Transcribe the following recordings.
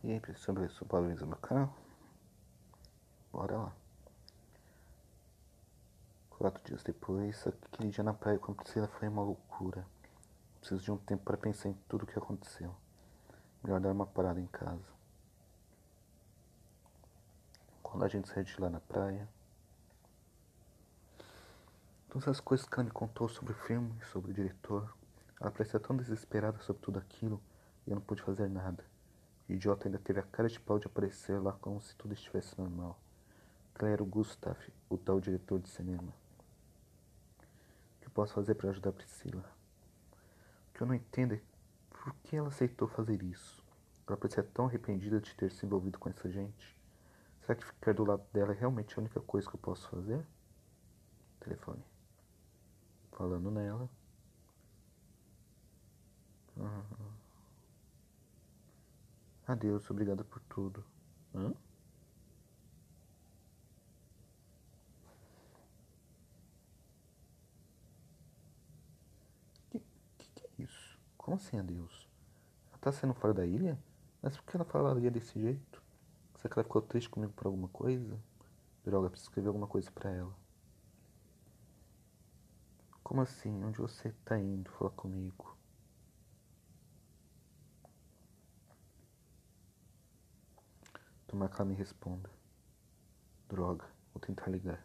E aí, sobre supervisão do carro? Bora lá. 4 dias depois, aquele dia na praia com a Priscila foi uma loucura. Preciso de um tempo para pensar em tudo o que aconteceu. Melhor dar uma parada em casa. Quando a gente saiu de lá na praia, todas as coisas que ela me contou sobre o filme, sobre o diretor, ela parecia tão desesperada sobre tudo aquilo e eu não pude fazer nada. O idiota ainda teve a cara de pau de aparecer lá como se tudo estivesse normal. Ele era o Gustav, o tal diretor de cinema. O que eu posso fazer para ajudar a Priscila? O que eu não entendo é por que ela aceitou fazer isso. Ela parecia tão arrependida de ter se envolvido com essa gente. Será que ficar do lado dela é realmente a única coisa que eu posso fazer? Telefone. Falando nela. Adeus, obrigada por tudo. Hã? Que é isso? Como assim adeus? Ela tá saindo fora da ilha? Mas por que ela falaria desse jeito? Será que ela ficou triste comigo por alguma coisa? Droga, preciso escrever alguma coisa pra ela. Como assim? Onde você tá indo falar comigo? Tomara que ela me responda. Droga, vou tentar ligar.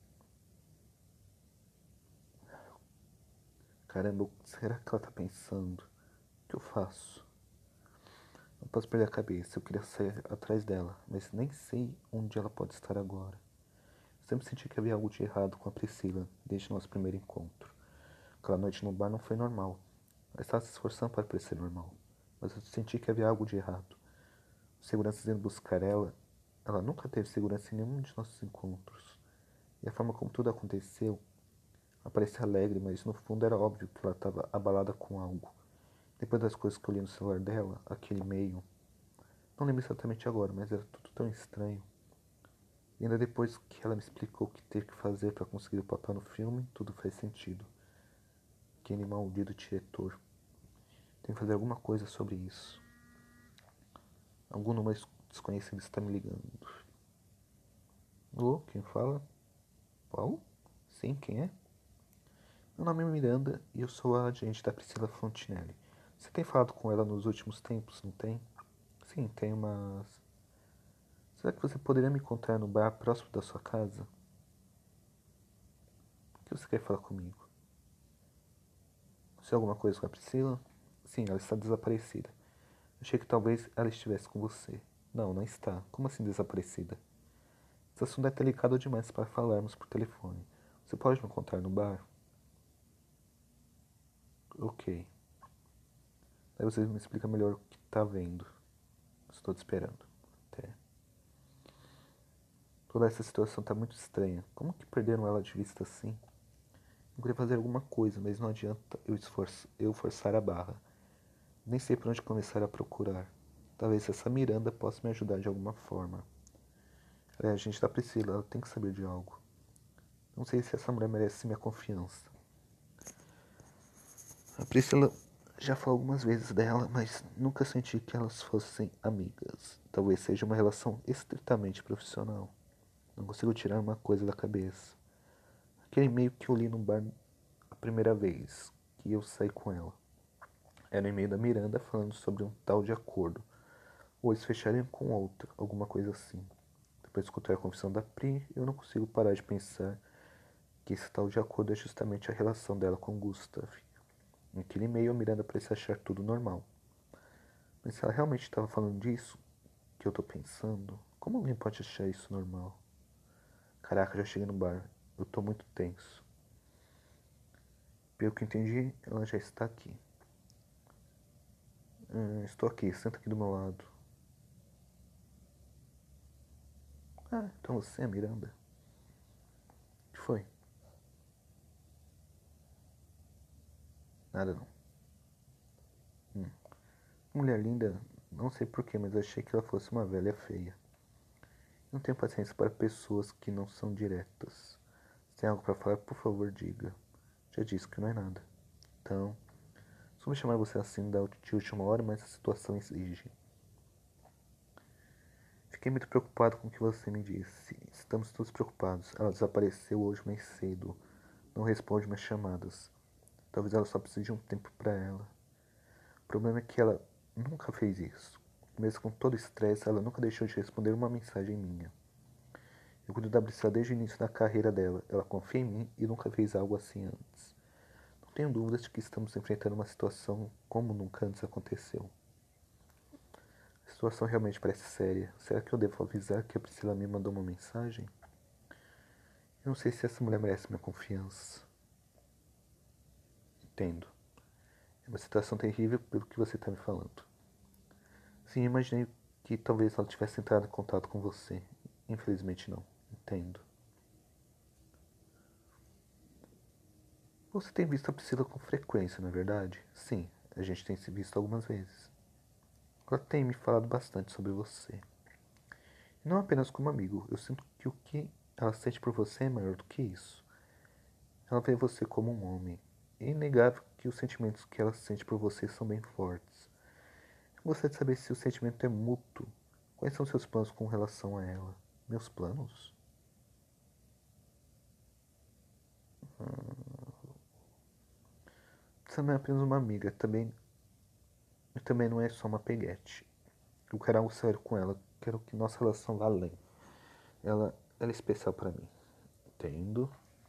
Caramba, será que ela tá pensando? O que eu faço? Não posso perder a cabeça, eu queria sair atrás dela, mas nem sei onde ela pode estar agora. Sempre senti que havia algo de errado com a Priscila, desde nosso primeiro encontro. Aquela noite no bar não foi normal. Ela estava se esforçando para parecer normal, mas eu senti que havia algo de errado. Os seguranças indo buscar ela nunca teve segurança em nenhum de nossos encontros. E a forma como tudo aconteceu, ela parecia alegre, mas no fundo era óbvio que ela estava abalada com algo. Depois das coisas que eu li no celular dela, aquele e-mail, não lembro exatamente agora, mas era tudo tão estranho. E ainda depois que ela me explicou o que teve que fazer para conseguir o papel no filme, tudo faz sentido. Aquele maldito diretor. Tem que fazer alguma coisa sobre isso. Algum número desconhecido está me ligando. Alô, quem fala? Qual? Sim, quem é? Meu nome é Miranda e eu sou a agente da Priscila Fontinelli. Você tem falado com ela nos últimos tempos, não tem? Sim, tem, mas... Será que você poderia me encontrar no bar próximo da sua casa? O que você quer falar comigo? Se é alguma coisa com a Priscila? Sim, ela está desaparecida. Achei que talvez ela estivesse com você. Não, não está. Como assim desaparecida? Esse assunto é delicado demais para falarmos por telefone. Você pode me encontrar no bar? Ok. Aí você me explica melhor o que tá vendo. Estou te esperando. Até. Toda essa situação tá muito estranha. Como que perderam ela de vista assim? Eu queria fazer alguma coisa, mas não adianta eu forçar a barra. Nem sei por onde começar a procurar. Talvez essa Miranda possa me ajudar de alguma forma. Ela é a gente da Priscila, ela tem que saber de algo. Não sei se essa mulher merece minha confiança. A Priscila já falou algumas vezes dela, mas nunca senti que elas fossem amigas. Talvez seja uma relação estritamente profissional. Não consigo tirar uma coisa da cabeça. Aquele e-mail que eu li no bar a primeira vez que eu saí com ela. Era um e-mail da Miranda falando sobre um tal de acordo. Ou eles fechariam com outro, alguma coisa assim. Depois de escutar a confissão da Pri, eu não consigo parar de pensar que esse tal de acordo é justamente a relação dela com Gustav. Naquele e-mail, a Miranda parece achar tudo normal. Mas se ela realmente estava falando disso, que eu tô pensando, como alguém pode achar isso normal? Caraca, já cheguei no bar. Eu tô muito tenso. Pelo que entendi, ela já está aqui. Estou aqui, senta aqui do meu lado. Ah, então você é a Miranda. O que foi? Nada não. Mulher linda, não sei porquê, mas achei que ela fosse uma velha feia. Não tenho paciência para pessoas que não são diretas. Se tem algo para falar, por favor, diga. Já disse que não é nada. Então, só me chamar você assim de última hora, mas a situação exige. Fiquei muito preocupado com o que você me disse. Estamos todos preocupados. Ela desapareceu hoje mais cedo. Não responde minhas chamadas. Talvez ela só precise de um tempo para ela. O problema é que ela nunca fez isso. Mesmo com todo o estresse, ela nunca deixou de responder uma mensagem minha. Eu cuido da Priscila desde o início da carreira dela. Ela confia em mim e nunca fez algo assim antes. Não tenho dúvidas de que estamos enfrentando uma situação como nunca antes aconteceu. A situação realmente parece séria. Será que eu devo avisar que a Priscila me mandou uma mensagem? Eu não sei se essa mulher merece minha confiança. Entendo. É uma situação terrível pelo que você está me falando. Sim, imaginei que talvez ela tivesse entrado em contato com você. Infelizmente não. Entendo. Você tem visto a Priscila com frequência, não é verdade? Sim, a gente tem se visto algumas vezes. Ela tem me falado bastante sobre você. E não apenas como amigo, eu sinto que o que ela sente por você é maior do que isso. Ela vê você como um homem. É inegável que os sentimentos que ela sente por você são bem fortes. Eu gostaria de saber se o sentimento é mútuo. Quais são seus planos com relação a ela? Meus planos? Você não é apenas uma amiga, também não é só uma peguete. Eu quero algo sério com ela, quero que nossa relação vá além. Ela é especial pra mim. Entendo.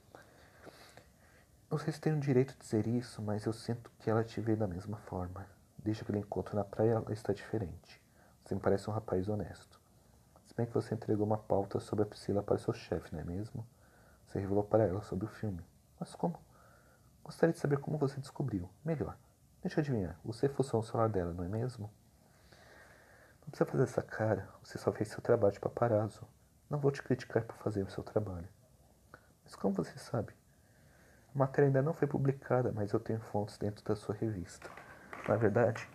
Não sei se tenho o direito de dizer isso, mas eu sinto que ela te vê da mesma forma. Desde aquele encontro na praia, ela está diferente. Você me parece um rapaz honesto. Se bem que você entregou uma pauta sobre a Priscila para seu chefe, não é mesmo? Você revelou para ela sobre o filme. Mas como? Gostaria de saber como você descobriu. Melhor, deixa eu adivinhar. Você fuçou o celular dela, não é mesmo? Não precisa fazer essa cara. Você só fez seu trabalho de paparazzo. Não vou te criticar por fazer o seu trabalho. Mas como você sabe? A matéria ainda não foi publicada, mas eu tenho fontes dentro da sua revista. Na verdade,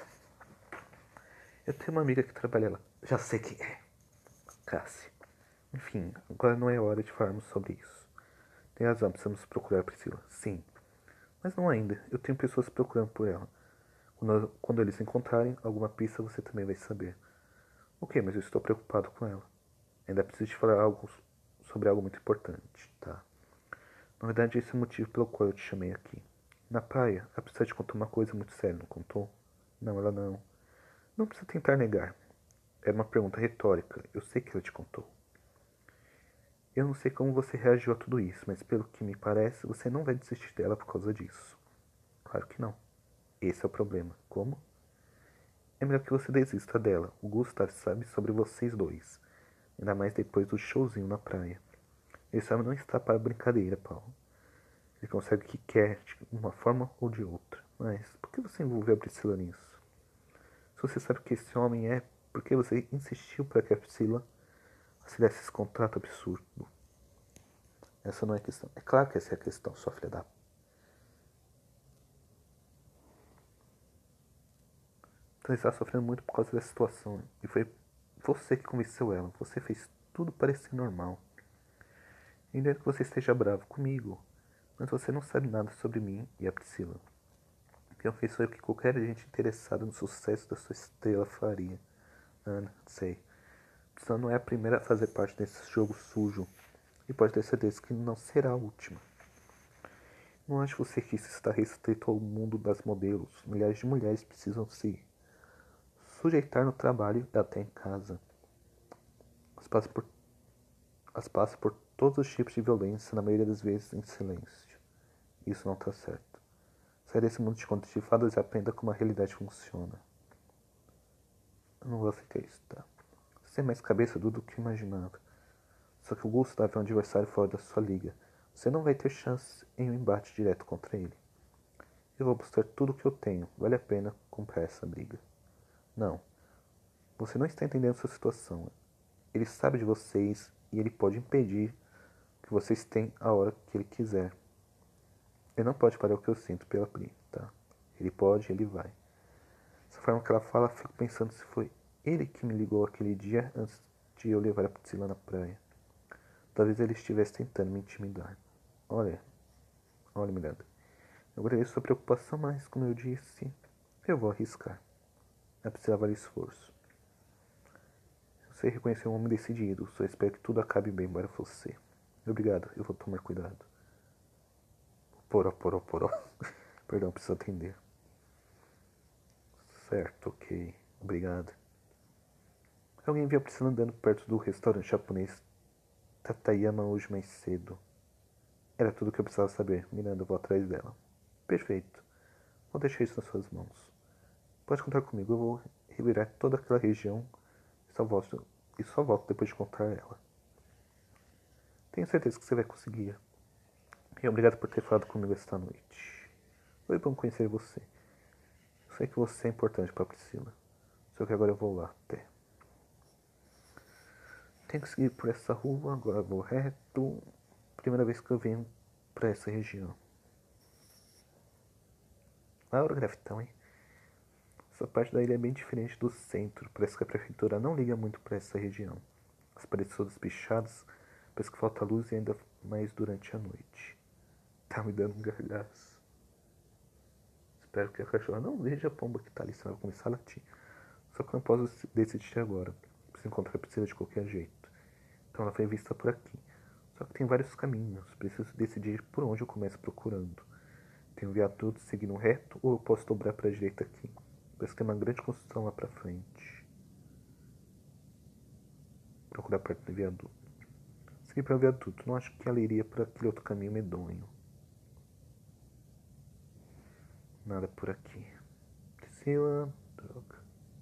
eu tenho uma amiga que trabalha lá. Já sei quem é. Cassie. Enfim, agora não é hora de falarmos sobre isso. Tem razão, precisamos procurar a Priscila. Sim. Mas não ainda. Eu tenho pessoas procurando por ela. Quando eles encontrarem alguma pista, você também vai saber. Ok, mas eu estou preocupado com ela. Ainda preciso te falar sobre algo muito importante, tá? Na verdade, esse é o motivo pelo qual eu te chamei aqui. Na praia, a Priscila te contou uma coisa muito séria, não contou? Não, ela não. Não precisa tentar negar. Era uma pergunta retórica. Eu sei que ela te contou. Eu não sei como você reagiu a tudo isso, mas pelo que me parece, você não vai desistir dela por causa disso. Claro que não. Esse é o problema. Como? É melhor que você desista dela. O Gustav sabe sobre vocês dois. Ainda mais depois do showzinho na praia. Ele sabe não está para brincadeira, Paulo. Ele consegue o que quer, de uma forma ou de outra. Mas por que você envolveu a Priscila nisso? Se você sabe que esse homem é, por que você insistiu para que a Priscila assinasse esse contrato absurdo? Essa não é a questão. É claro que essa é a questão, sua filha da... Então está sofrendo muito por causa dessa situação. E foi você que convenceu ela. Você fez tudo parecer normal. Entendo que você esteja bravo comigo, mas você não sabe nada sobre mim e a Priscila. Quem fez foi o que qualquer gente interessado no sucesso da sua estrela faria. Ana, sei. Priscila não é a primeira a fazer parte desse jogo sujo. E pode ter certeza que não será a última. Não acho você que isso está restrito ao mundo das modelos. Milhares de mulheres precisam se sujeitar no trabalho e até em casa. As passa por todos os tipos de violência, na maioria das vezes em silêncio. Isso não está certo. Saia desse mundo de contos de fadas e aprenda como a realidade funciona. Eu não vou aceitar isso, tá? Você é mais cabeçudo do que eu imaginava. Só que o Gustav é um adversário fora da sua liga. Você não vai ter chance em um embate direto contra ele. Eu vou mostrar tudo o que eu tenho. Vale a pena comprar essa briga. Não. Você não está entendendo sua situação. Ele sabe de vocês e ele pode impedir que vocês tenham a hora que ele quiser. Ele não pode parar o que eu sinto pela Pri, tá? Ele pode, ele vai. Dessa forma que ela fala, fico pensando se foi ele que me ligou aquele dia antes de eu levar a Priscila na praia. Talvez ele estivesse tentando me intimidar. Olha, olha, Miranda. Eu agradeço sua preocupação, mas, como eu disse, eu vou arriscar. A Priscila vale esforço. Você reconheceu um homem decidido. Só espero que tudo acabe bem para você. Obrigado, eu vou tomar cuidado. Poró, poró, poró. Perdão, preciso atender. Certo, ok. Obrigado. Alguém viu a Priscila andando perto do restaurante japonês Tatayama hoje mais cedo. Era tudo o que eu precisava saber. Miranda, eu vou atrás dela. Perfeito. Vou deixar isso nas suas mãos. Pode contar comigo. Eu vou revirar toda aquela região e só volto depois de encontrar ela. Tenho certeza que você vai conseguir. E obrigado por ter falado comigo esta noite. Foi bom conhecer você. Eu sei que você é importante para Priscila. Só que agora eu vou lá até. Tenho que seguir por essa rua, agora eu vou reto. Primeira vez que eu venho para essa região. Laura Grafitão, hein? Essa parte da ilha é bem diferente do centro. Parece que a prefeitura não liga muito para essa região. As paredes todas pichadas. Parece que falta luz e ainda mais durante a noite. Tá me dando um gargaço. Espero que a cachorra não veja a pomba que tá ali, senão ela vai começar a latir. Só que eu não posso decidir agora. Preciso encontrar a Priscila de qualquer jeito. Então ela foi vista por aqui. Só que tem vários caminhos. Preciso decidir por onde eu começo procurando. Tem um viaduto seguindo reto ou eu posso dobrar para a direita aqui? Parece que tem uma grande construção lá pra frente. Procurar perto do viaduto. Segui para o viaduto. Não acho que ela iria para aquele outro caminho medonho. Nada por aqui. Priscila. Droga.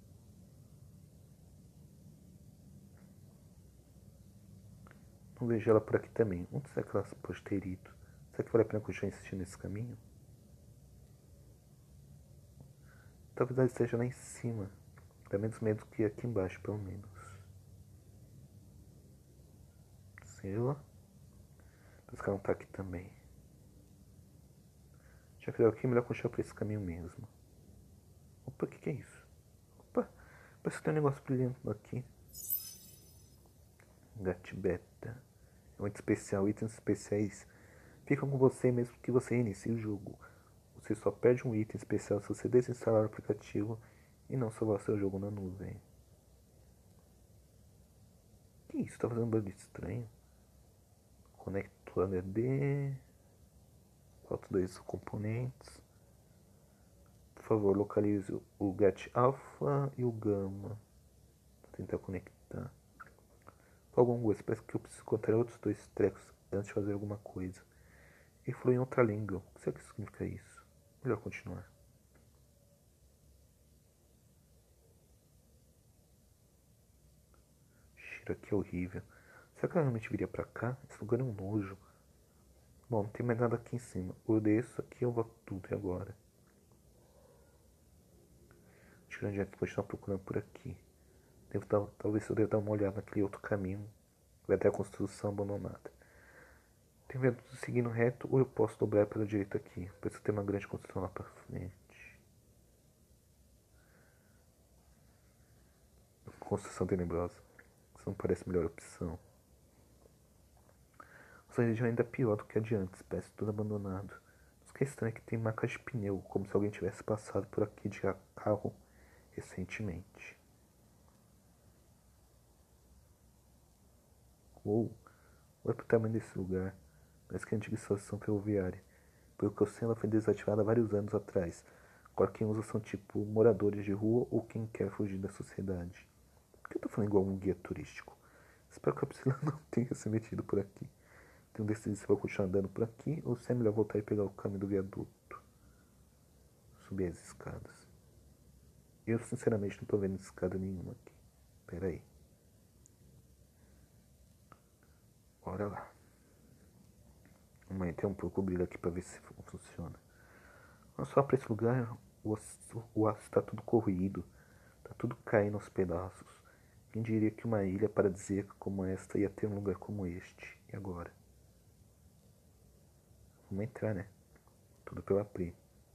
Não vejo ela por aqui também. Onde será que ela pode ter ido? Será que vale a pena continuar insistindo nesse caminho? Talvez ela esteja lá em cima. Dá menos medo que aqui embaixo, pelo menos. Priscila. Parece que ela não tá aqui também. Já que deu aqui, é melhor continuar por esse caminho mesmo. Opa, o que é isso? Opa, parece que tem um negócio brilhando aqui. Gatibeta. É muito especial. Itens especiais ficam com você mesmo que você inicie o jogo. Você só perde um item especial se você desinstalar o aplicativo e não salvar seu jogo na nuvem. Que isso? Tá fazendo um barulho estranho. Conecto HD. Falta dois componentes. Por favor, localize o GAT Alpha e o Gamma. Vou tentar conectar. Algum gosto. Parece que eu preciso encontrar outros dois trecos antes de fazer alguma coisa. Ele falou em outra língua. O que será que significa isso? Melhor continuar. O cheiro aqui é horrível. Será que ela realmente viria pra cá? Esse lugar é um nojo. Bom, não tem mais nada aqui em cima. Eu desço aqui, eu volto tudo. E agora? Acho que a gente continuar procurando por aqui. Talvez eu deva dar uma olhada naquele outro caminho. Vai até a construção abandonada. Tem vendo seguindo reto ou eu posso dobrar pela direita aqui? Parece que tem uma grande construção lá pra frente. Construção tenebrosa. Isso não parece a melhor opção. Essa região ainda é pior do que a de antes, parece tudo abandonado. O que é estranho é que tem marcas de pneu, como se alguém tivesse passado por aqui de carro recentemente. Uou, olha pro tamanho desse lugar. Parece que é a antiga estação ferroviária. Pelo que eu sei, ela foi desativada há vários anos atrás. Agora quem usa são tipo moradores de rua ou quem quer fugir da sociedade. Por que eu tô falando igual um guia turístico? Espero que a Priscila não tenha se metido por aqui. Tenho decidido se vou continuar andando por aqui ou se é melhor voltar e pegar o caminho do viaduto. Subir as escadas. Eu sinceramente não tô vendo escada nenhuma aqui. Pera aí. Bora lá. Vamos ter um pouco o brilho aqui pra ver se funciona. Olha só pra esse lugar. O aço tá tudo corroído. Tá tudo caindo aos pedaços. Quem diria que uma ilha paradisíaca como esta ia ter um lugar como este? E agora? Vamos entrar, né? Tudo pela Pri.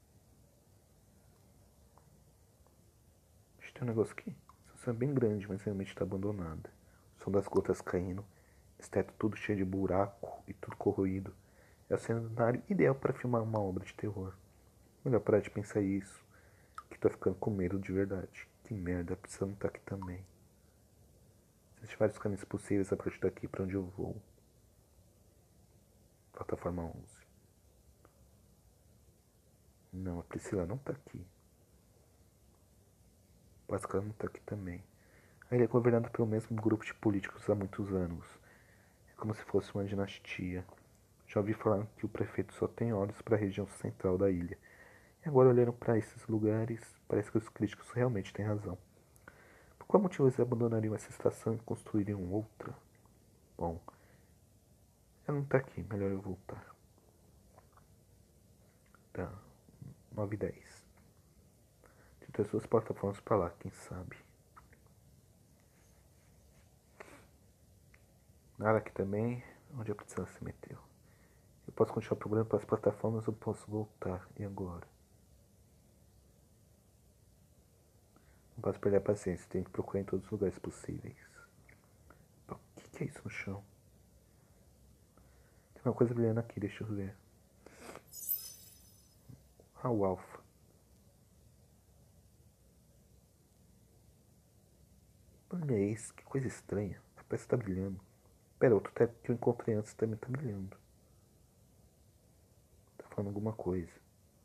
Deixa eu ter um negócio aqui. Essa é bem grande, mas realmente está abandonada. O som das gotas caindo. Esse teto tudo cheio de buraco e tudo corroído. É o cenário ideal para filmar uma obra de terror. Melhor parar de pensar isso. Que tô ficando com medo de verdade. Que merda, a Priscila não tá aqui também. Existem vários caminhos possíveis a partir daqui para onde eu vou. Plataforma 11. Não, a Priscila não tá aqui. Pascal não tá aqui também. Ele é governado pelo mesmo grupo de políticos há muitos anos. É como se fosse uma dinastia. Já ouvi falar que o prefeito só tem olhos para a região central da ilha. E agora, olhando para esses lugares, parece que os críticos realmente têm razão. Por qual motivo eles abandonariam essa estação e construiriam outra? Bom, ela não tá aqui, melhor eu voltar. Tá, 9 e 10. Tem duas plataformas pra lá, quem sabe. Nada aqui também, onde a Priscila se meteu. Eu posso continuar procurando pelas plataformas ou posso voltar? E agora? Não posso perder a paciência, tenho que procurar em todos os lugares possíveis. O que é isso no chão? Tem uma coisa brilhando aqui, deixa eu ver. Ah, o Alpha. Olha isso, que coisa estranha. Parece que tá brilhando. Pera, outro teto que eu encontrei antes também tá brilhando. Tá falando alguma coisa.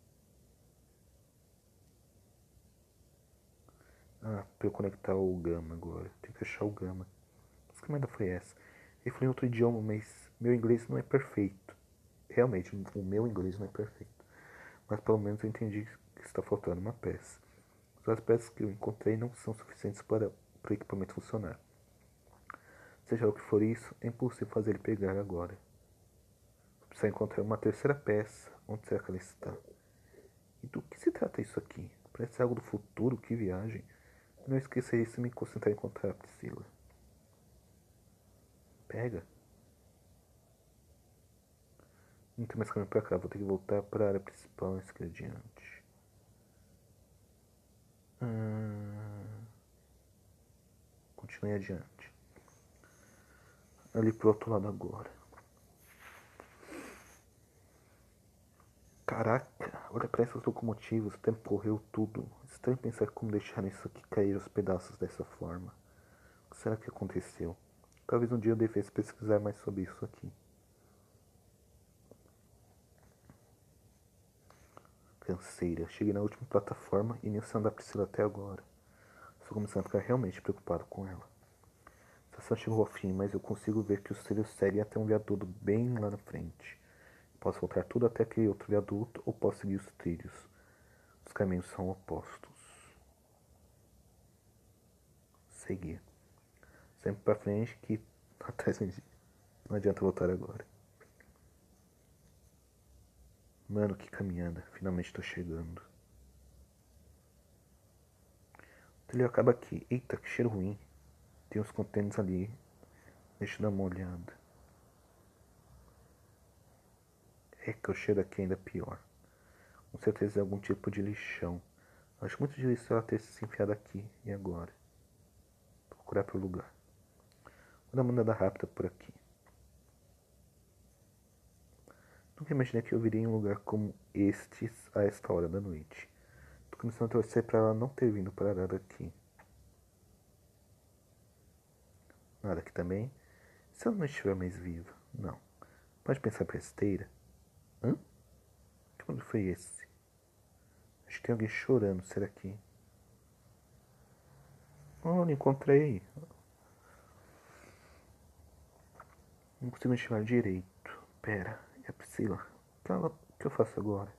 Ah, pra eu conectar o Gama agora. Tem que achar o Gama. Mas que merda foi essa? Ele falou em outro idioma, mas meu inglês não é perfeito. Realmente, o meu inglês não é perfeito. Mas pelo menos eu entendi que está faltando uma peça. As peças que eu encontrei não são suficientes para o equipamento funcionar. Seja o que for isso, é impossível fazer ele pegar agora. Precisa encontrar uma terceira peça. Onde será que ela está? E do que se trata isso aqui? Parece algo do futuro, que viagem. Não esqueça isso e me concentrar em encontrar a Priscila. Pega. Não tem mais caminho pra cá, vou ter que voltar para a área principal e seguir adiante. Continue adiante. Ali pro outro lado agora. Caraca, olha para essas locomotivas, o tempo correu tudo. Estranho pensar como deixaram isso aqui cair aos pedaços dessa forma. O que será que aconteceu? Talvez um dia eu devesse pesquisar mais sobre isso aqui. Canseira, cheguei na última plataforma e nem o sinal da Priscila até agora. Estou começando a ficar realmente preocupado com ela. A estação chegou ao fim, mas eu consigo ver que os trilhos seguem até um viaduto bem lá na frente. Posso voltar tudo até aquele outro viaduto ou posso seguir os trilhos. Os caminhos são opostos. Seguir. Sempre pra frente que atrás não adianta voltar agora. Mano, que caminhada. Finalmente tô chegando. O trilho acaba aqui. Eita, que cheiro ruim. Tem uns contêineres ali. Deixa eu dar uma olhada. É que o cheiro aqui ainda é pior. Com certeza é algum tipo de lixão. Acho muito difícil ela ter se enfiado aqui. E agora? Vou procurar pelo lugar. Vou dar uma andada rápida por aqui. Nunca imaginei que eu viria em um lugar como este a esta hora da noite. Tô começando a torcer pra ela não ter vindo parar aqui. Nada aqui também. Se ela não estiver mais viva, não. Pode pensar besteira. Hã? Que barulho foi esse? Acho que tem alguém chorando, será que? Olha, encontrei. Não consigo enxergar direito. Pera, é a Priscila. O que eu faço agora?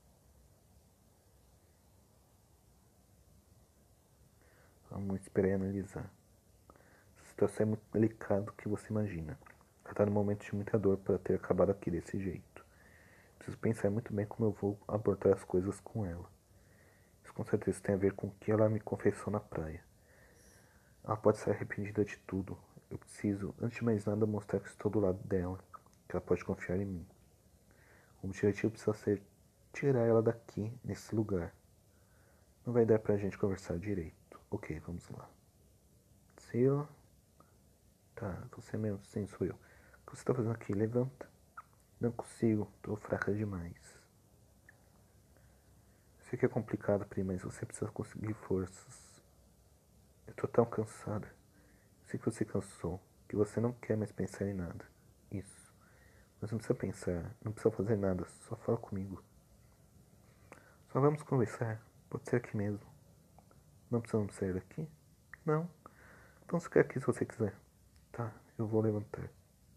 Vamos esperar e analisar. Essa situação é muito delicada do que você imagina. Ela está num momento de muita dor para ter acabado aqui desse jeito. Preciso pensar muito bem como eu vou abordar as coisas com ela. Isso com certeza tem a ver com o que ela me confessou na praia. Ela pode estar arrependida de tudo. Eu preciso, antes de mais nada, mostrar que estou do lado dela, que ela pode confiar em mim. O objetivo precisa ser tirar ela daqui, nesse lugar. Não vai dar pra gente conversar direito. Ok, vamos lá. Sila. Tá, você mesmo, sim, sou eu. O que você tá fazendo aqui? Levanta. Não consigo, tô fraca demais. Sei que é complicado, Pri, mas você precisa conseguir forças. Eu tô tão cansada. Sei que você cansou, que você não quer mais pensar em nada. Isso. Mas não precisa pensar, não precisa fazer nada, só fala comigo. Só vamos conversar, pode ser aqui mesmo. Não precisamos sair daqui? Não. Então fica aqui se você quiser. Tá, eu vou levantar.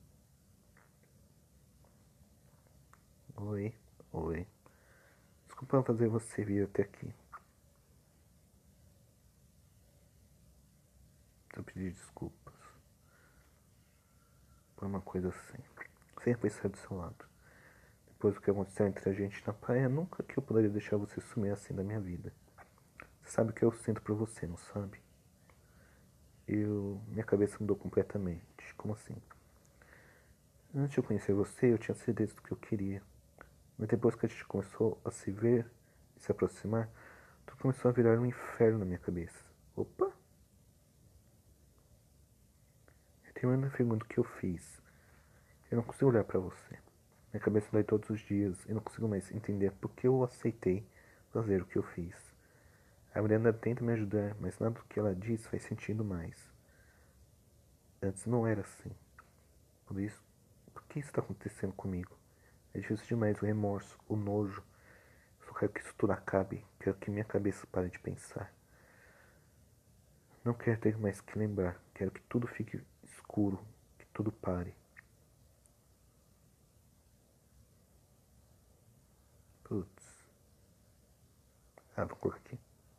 Oi, oi. Desculpa fazer você vir até aqui. Eu pedi desculpas por uma coisa assim. Sempre estar do seu lado. Depois do que aconteceu entre a gente na praia, nunca que eu poderia deixar você sumir assim da minha vida. Você sabe o que eu sinto por você, não sabe? Minha cabeça mudou completamente. Como assim? Antes de eu conhecer você, eu tinha certeza do que eu queria. Mas depois que a gente começou a se ver e se aproximar, tudo começou a virar um inferno na minha cabeça. Opa! Retomando a pergunta que eu fiz, eu não consigo olhar pra você. Minha cabeça dói todos os dias e não consigo mais entender por que eu aceitei fazer o que eu fiz. A Miranda tenta me ajudar, mas nada do que ela diz faz sentido mais. Antes não era assim. Por que isso está acontecendo comigo? É difícil demais o remorso, o nojo. Eu só quero que isso tudo acabe. Quero que minha cabeça pare de pensar. Não quero ter mais que lembrar. Quero que tudo fique escuro. Que tudo pare. Putz. Vou colocar aqui.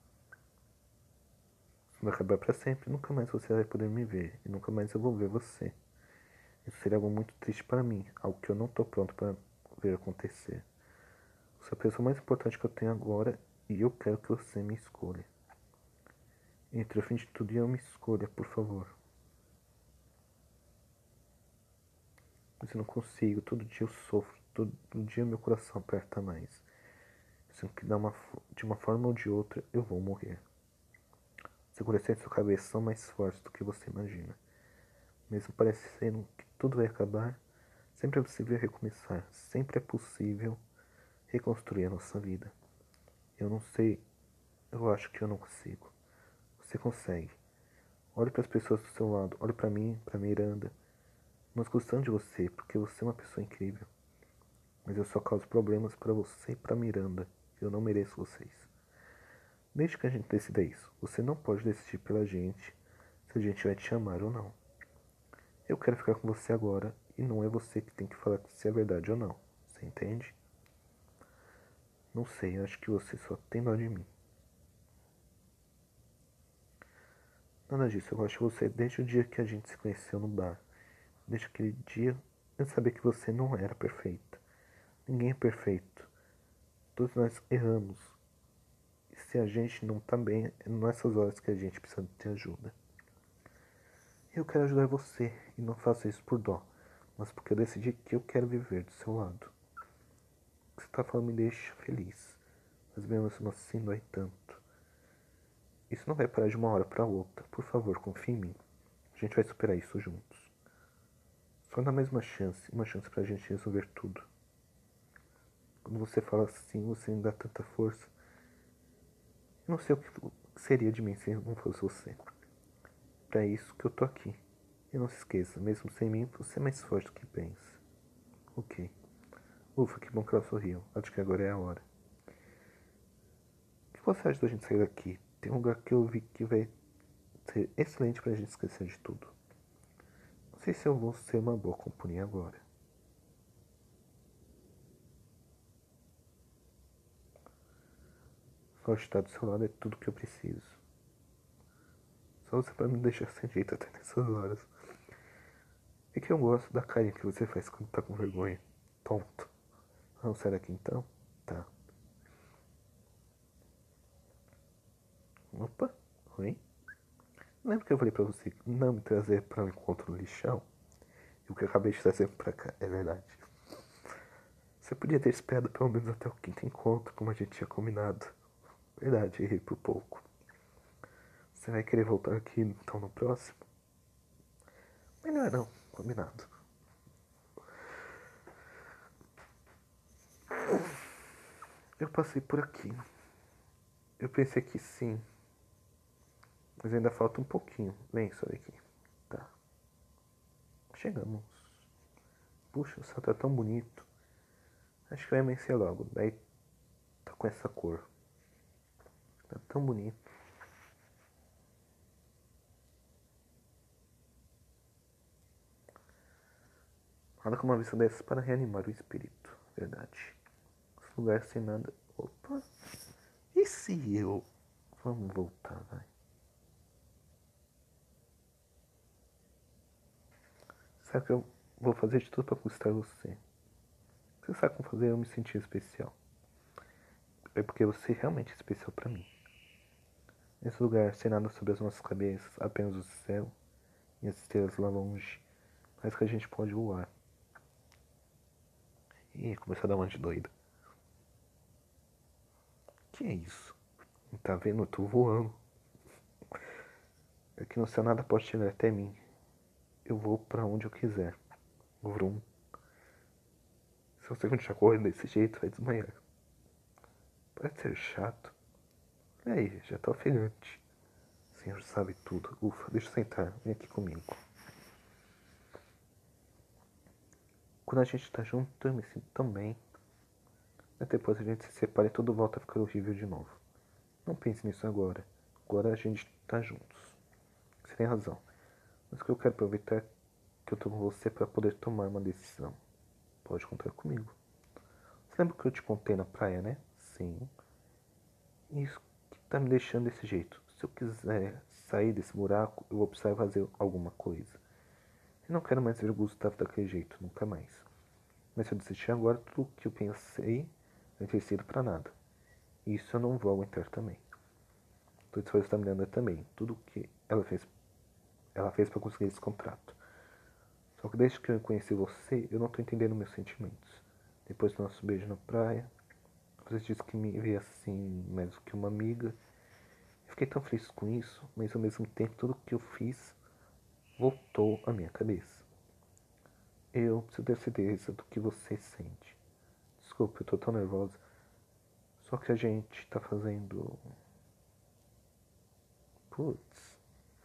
Isso vai acabar pra sempre. Nunca mais você vai poder me ver. E nunca mais eu vou ver você. Isso seria algo muito triste para mim. Algo que eu não tô pronto para ver acontecer. Você é a pessoa mais importante que eu tenho agora. E eu quero que você me escolha. Entre o fim de tudo e eu me escolha, por favor. Mas eu não consigo. Todo dia eu sofro. Todo dia meu coração aperta mais. Sinto que de uma forma ou de outra eu vou morrer. Segurança em sua cabeça são mais fortes do que você imagina. Mesmo parecendo que tudo vai acabar, sempre é possível recomeçar. Sempre é possível reconstruir a nossa vida. Eu não sei, eu acho que eu não consigo. Você consegue. Olhe para as pessoas do seu lado, olhe para mim, para Miranda. Nós gostamos de você porque você é uma pessoa incrível. Mas eu só causo problemas para você e para Miranda. Eu não mereço vocês. Desde que a gente decida isso, você não pode decidir pela gente se a gente vai te amar ou não. Eu quero ficar com você agora e não é você que tem que falar se é verdade ou não. Você entende? Não sei, acho que você só tem dó de mim. Nada disso, eu gosto de você desde o dia que a gente se conheceu no bar. Desde aquele dia eu sabia que você não era perfeita. Ninguém é perfeito. Todos nós erramos. E se a gente não tá bem, é nessas horas que a gente precisa de ajuda. Eu quero ajudar você e não faço isso por dó, mas porque eu decidi que eu quero viver do seu lado. O que você tá falando me deixa feliz, mas mesmo assim dói tanto. Isso não vai parar de uma hora para outra. Por favor, confie em mim. A gente vai superar isso juntos. Só dá mais uma chance pra gente resolver tudo. Quando você fala assim, você me dá tanta força. Eu não sei o que seria de mim se não fosse você. Pra isso que eu tô aqui. E não se esqueça, mesmo sem mim, você é mais forte do que pensa. Ok. Ufa, que bom que ela sorriu. Acho que agora é a hora. O que você acha da gente sair daqui? Tem um lugar que eu vi que vai ser excelente pra gente esquecer de tudo. Não sei se eu vou ser uma boa companhia agora. Só estar do seu lado é tudo que eu preciso. Só você pra me deixar sem jeito até nessas horas. É que eu gosto da carinha que você faz quando tá com vergonha. Tonto. Vamos sair daqui então? Tá. Opa, oi? Lembra que eu falei pra você não me trazer pra um encontro no lixão? E o que eu acabei de trazer pra cá, é verdade. Você podia ter esperado pelo menos até o quinto encontro, como a gente tinha combinado. Verdade, errei por pouco. Você vai querer voltar aqui então no próximo? Melhor não, combinado. Eu passei por aqui. Eu pensei que sim, mas ainda falta um pouquinho. Vem, sobe aqui. Chegamos. Puxa, o céu tá tão bonito. Acho que vai amanhecer logo. Daí tá com essa cor. Tá tão bonito. Nada como uma vista dessas para reanimar o espírito. Verdade. Esse lugar sem nada. Opa. E se eu... Vamos voltar, vai. Sabe que eu vou fazer de tudo pra conquistar você. Você sabe como fazer eu me sentir especial. É porque você realmente é especial pra mim. Nesse lugar, sem nada sobre as nossas cabeças, apenas o céu e as estrelas lá longe. Parece que a gente pode voar. Ih, começou a dar uma de doida. Que é isso? Tá vendo? Eu tô voando. Aqui no céu nada pode chegar até mim. Eu vou pra onde eu quiser. Vrum. Se você continuar correndo desse jeito, vai desmaiar. Pode ser chato. E aí, já tá ofegante. O senhor sabe tudo. Ufa, deixa eu sentar. Vem aqui comigo. Quando a gente tá junto, eu me sinto tão bem. Mas depois a gente se separa e tudo volta a ficar horrível de novo. Não pense nisso agora. Agora a gente tá juntos. Você tem razão. Mas o que eu quero aproveitar é que eu tô com você pra poder tomar uma decisão. Pode contar comigo. Você lembra que eu te contei na praia, né? Sim. Isso que tá me deixando desse jeito. Se eu quiser sair desse buraco, eu vou precisar fazer alguma coisa. Eu não quero mais ver o Gustavo daquele jeito, nunca mais. Mas se eu desistir agora, tudo o que eu pensei vai ter sido pra nada. E isso eu não vou aguentar também. Tô disposto a Miranda também. Tudo o que ela fez pra conseguir esse contrato. Só que desde que eu conheci você, eu não tô entendendo meus sentimentos. Depois do nosso beijo na praia, você disse que me vê assim mais do que uma amiga. Eu fiquei tão feliz com isso, mas ao mesmo tempo tudo que eu fiz voltou à minha cabeça. Eu preciso ter certeza do que você sente. Desculpa, eu tô tão nervosa. Só que a gente tá fazendo... Putz.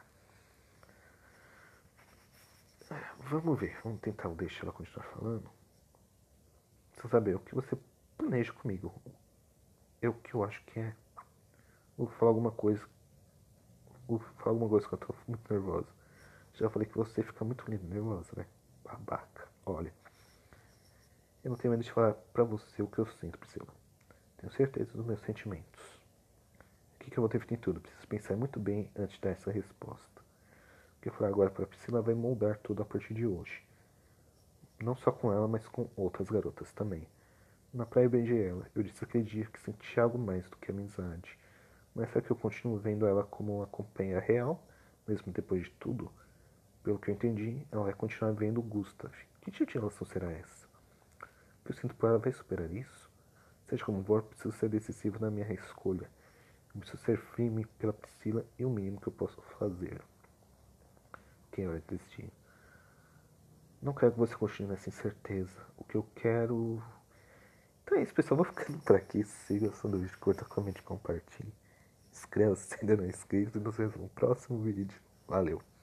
Vamos ver, vamos tentar deixar ela continuar falando. Precisa saber o que você planeja comigo. O que eu acho que é. Vou falar alguma coisa. Vou falar alguma coisa que eu tô muito nervosa. Já falei que você fica muito lindo, nervosa, né? Babaca. Olha, eu não tenho medo de falar pra você o que eu sinto, Priscila. Tenho certeza dos meus sentimentos. O que eu vou ter feito em tudo? Preciso pensar muito bem antes de dar essa resposta. O que eu falar agora pra Priscila vai moldar tudo a partir de hoje. Não só com ela, mas com outras garotas também. Na praia eu beijei ela. Eu disse aquele dia que senti algo mais do que amizade. Mas será que eu continuo vendo ela como uma companheira real, mesmo depois de tudo? Pelo que eu entendi, ela vai continuar vendo o Gustav. Que tipo de relação será essa? O que eu sinto por ela vai superar isso? Seja como for, preciso ser decisivo na minha escolha. Eu preciso ser firme pela Priscila e o mínimo que eu posso fazer. Quem vai desistir? Não quero que você continue nessa incerteza. O que eu quero... Então é isso, pessoal. Vou ficando por aqui. Siga o sanduíche, curta, comente, compartilhe. Inscreva-se se ainda não é inscrito e nos vemos no próximo vídeo. Valeu!